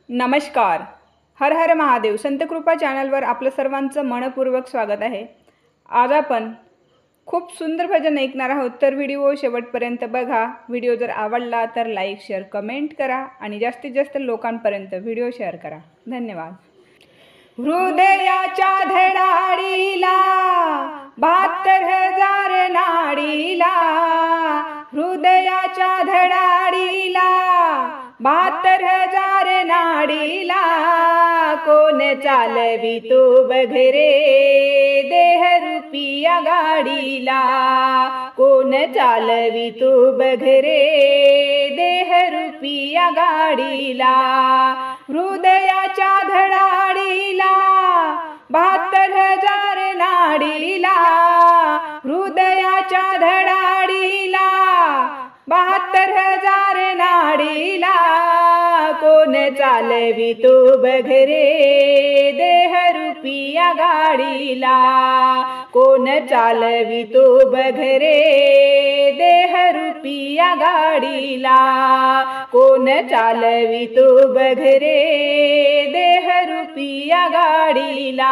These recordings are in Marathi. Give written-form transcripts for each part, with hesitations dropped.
नमस्कार. हर हर महादेव. संतकृपा चॅनलवर आपलं सर्वांचं मनपूर्वक स्वागत आहे. आज आपण खूप सुंदर भजन ऐकणार आहोत, तर व्हिडिओ शेवटपर्यंत बघा. व्हिडिओ जर आवडला तर लाईक, शेअर, कमेंट करा आणि जास्तीत जास्त लोकांपर्यंत व्हिडिओ शेअर करा. धन्यवाद. हृदयाच्या धडाडीला 72,000 नाडीला, हृदयाच्या धडाडीला 72,000 नाडीला, कोण चालवी तो बघ रे देहरूपी या गाडीला, कोण चालवी तो बघ रे देहरूपी या गाडीला. हृदयाच्या धडाडीला 72,000 नाडीला, हृदयाच्या धडाडीला 72,000 नाडीला, कोण चालवी तो बघ रे देहरूपी या गाडीला, कोण चालवी तो बघ रे देहरूपी या गाडीला, कोण चालवी तो बघ रे देहरूपी या गाडीला.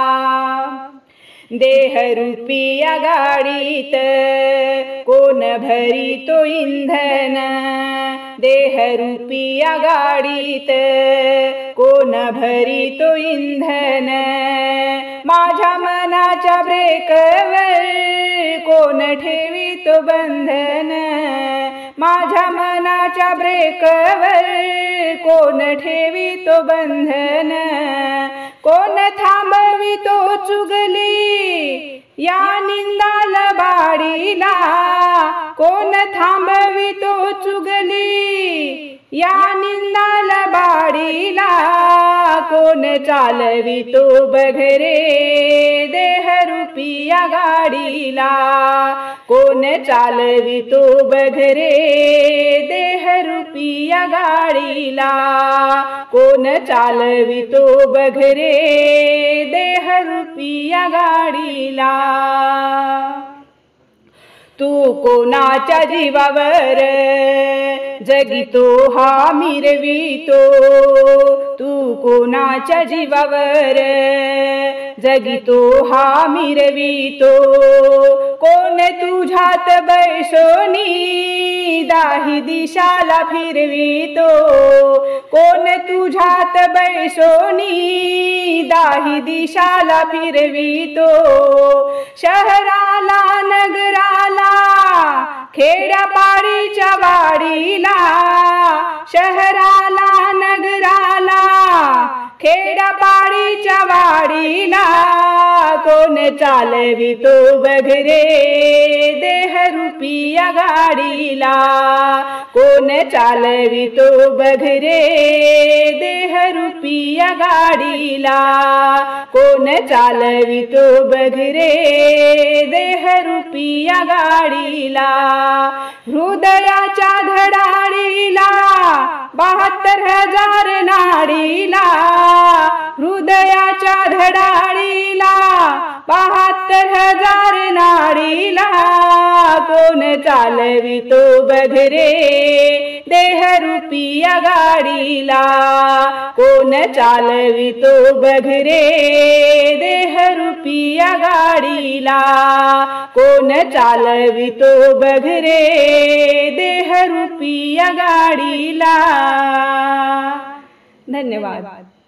देहरूपी या गाडीत कोण भरितो इंधन, देहरूपी या गाडीत कोण भरितो इंधन, माझ्या मनाच्या ब्रेकवर कोण ठेवितो बंधन, माझ्या मनाच्या ब्रेकवर कोण ठेवितो बंधन, कोण थांबवितो चुगली या निंदाल बाडीला, कोण थांबवितो चुगली या निंदाल बाडीला, कोण चालवितो बघ रे देहरूपी या गाडीला, कोण चालवितो बघ रे देहरूपी या गाडीला, कोण चालवितो बघ रे देहरूपी या गाडीला. तू कोणाच्या जीवावर जगितो हा मिरवितो, तू कोणाच्या जीवावर जगितो हा मिरवितो, कोण तुझ्यात बैसोनी दाही दिशाला फिरवितो, कोण तुझ्यात बैसोनी दाही दिशाला फिरवितो, शहराला नगराला खेड्यापाडीच्या वाडीला, शहराला नगराला खेड्यापाडीच्या वाडीला, कोण चालवितो बघ रे देहरूपी या गाडीला, कोण चालवितो बघ रे देहरूपी या गाडीला, कोण चालवितो बघ रे देहरूपी या गाडीला. हृदयाच्या धडाडीला 72,000 नाडीला, हृदयाच्या धडाडीला 72,000 नाडीला, कोण चालवितो बघ रे देहरूपी या गाडीला, कोण चालवितो बघ रे देहरूपी या गाडीला, कोण चालवितो बघ रे देहरूपी या गाडीला. धन्यवाद.